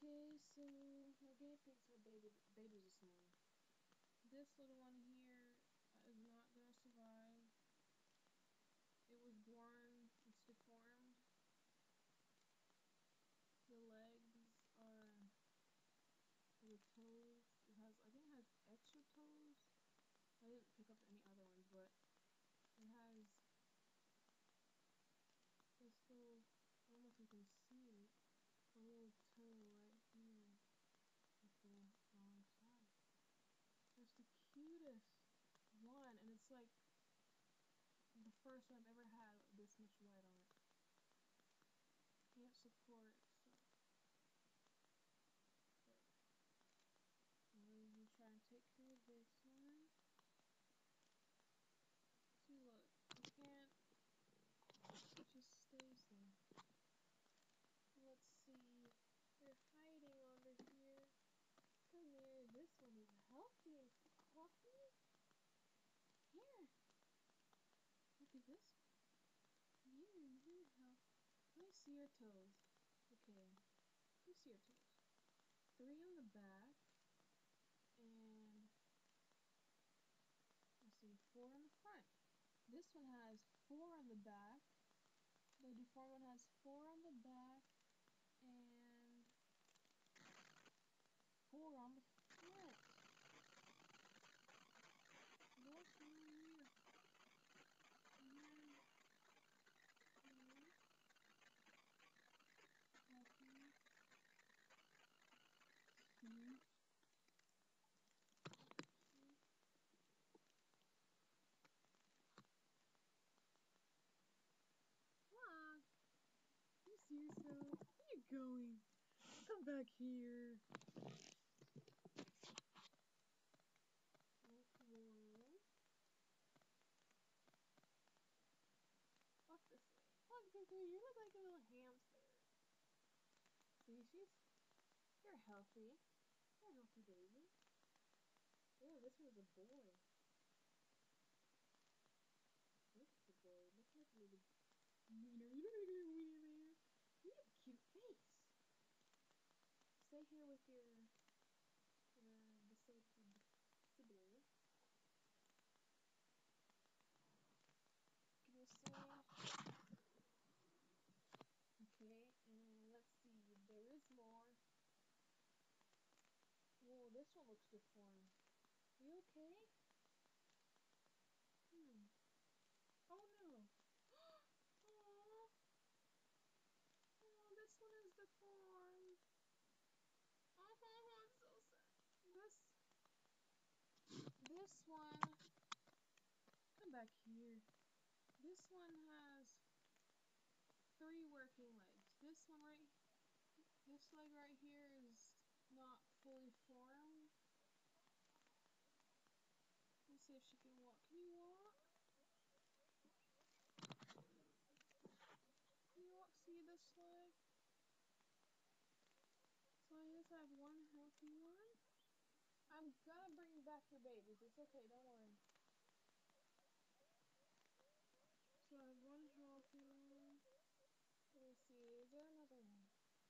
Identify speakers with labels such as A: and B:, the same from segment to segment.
A: Okay, so our guinea pigs are babies this morning. This little one here is not gonna survive. It was born, it's deformed. The legs are, the toes, I think it has extra toes. I didn't pick up any other ones, but it has this little, I don't know if you can see it, a little toe right here at the wrong side. That's the cutest one, and it's like the first one I've ever had with this much white on it. Can't support itself. But we're gonna try and take care of this one. See, look, it can't, it just stays there. Let's see, they're hiding over here. Come here, this one is healthy and fluffy. Here, look at this one. You're healthy. Let me see your toes. Okay, let me see your toes. 3 on the back, and let's see, 4 on the front. This one has 4 on the back. The deformed one has 4 on the back and 4 on the front. Look here. Come on. You see yourself? Where are you going? Come back here. That's one. Walk this way. Walk this way. You look like a little hamster. See, you're healthy. You're a healthy baby. Oh, this one's a boy. Look at the boy. Look like a little wiener. You look like a little wiener there. You have a cute face. Stay here with your disabled sibling. Can you see? Okay, and let's see. There is more. Whoa, this one looks deformed. You okay? Oh no. Oh, this one is deformed. Oh, I'm so sad. This one. Come back here. This one has 3 working legs. This leg right here is not fully formed. Let's see if she can walk. Can you walk? Can you walk? See this leg? So I just have one healthy one. I'm gonna bring back your babies. It's okay, don't worry. So I have one healthy one. Let me see, is there another one?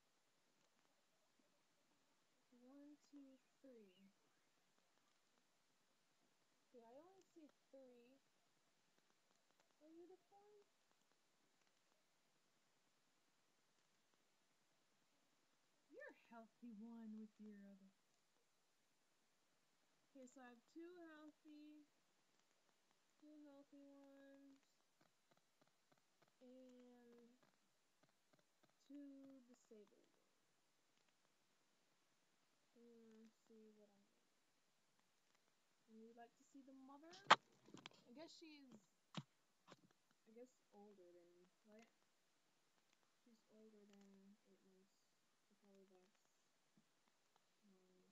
A: 1, 2, 3. Okay, I only see 3. Are you deformed? You're a healthy one with your other. Okay, so I have 2 healthy ones, and 2 disabled ones. Let's see what I'm doing. And we'd like to see the mother. I guess older than, right? She's older than 8 months. So probably that's why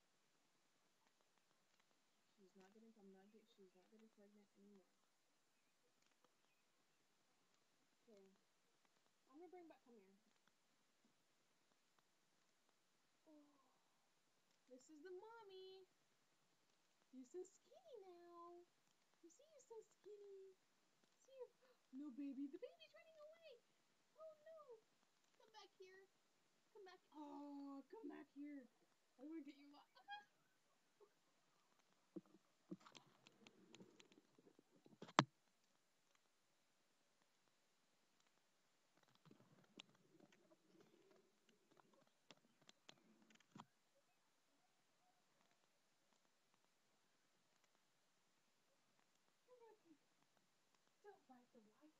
A: she's not getting pregnant anymore. Okay. I'm gonna bring back, come here. Oh, this is the mommy. You're so skinny now. You see, you're so skinny. See you. No, baby. The baby's running away. Oh no. Come back here. Come back. Oh, come come back here. I want to get you. You're gonna kick. Don't bite the white.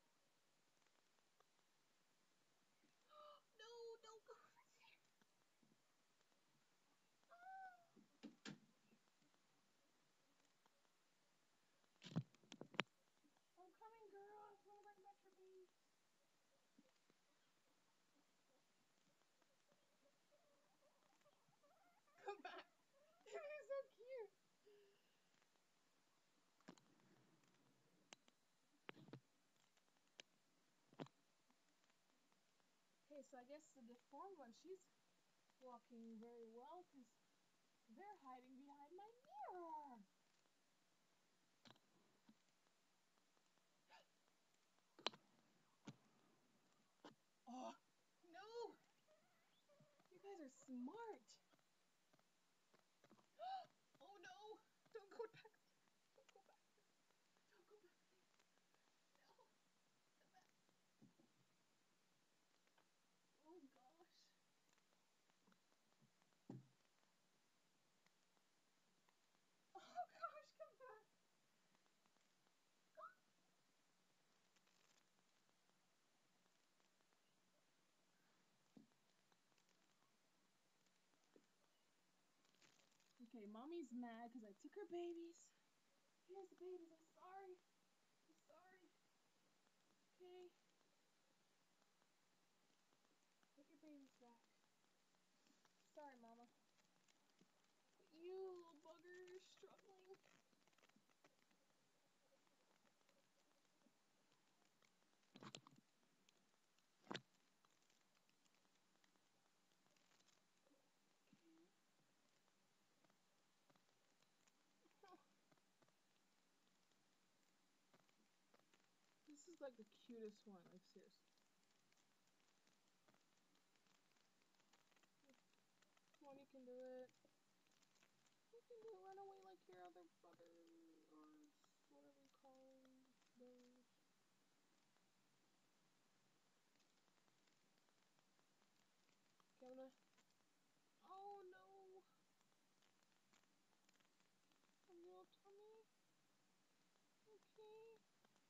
A: No, don't go over there. I'm coming, girl. I want to bring back your babies. Come back. You're so cute. Okay, so I guess the deformed one, she's walking very well because they're hiding behind my mirror. Oh, no. You guys are smart. Oh, no. Don't go back there. Don't go back there. Don't go back there. No. Come back. Oh, gosh. Oh, gosh, come back. Okay, mommy's mad because I took her babies. Here's the babies. I'm sorry. I'm sorry. Okay. Put your babies back. Sorry, mama. But you, little bugger, you're struggling. This is like the cutest one, like seriously. Come on, you can do it. You can do it. Run away like your other brother or whatever you call those. Okay, I'm gonna. Oh no! A little tummy. Okay.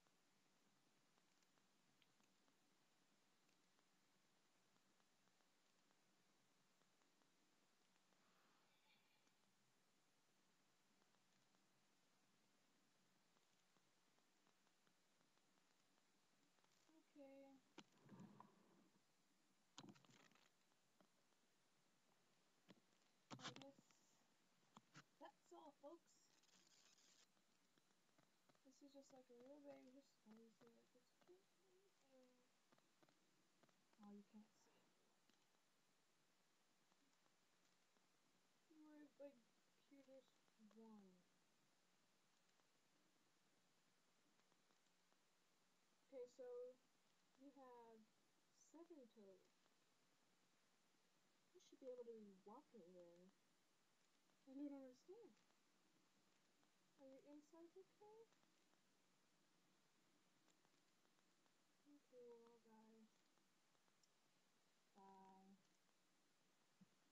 A: Okay. I guess that's all, folks. This is just like a real baby. Just obviously like this cute. Oh, you can't see it. You were like cutest one. Okay, so you have 7 toes. You should be able to be walking then. I don't understand. Are your insides okay?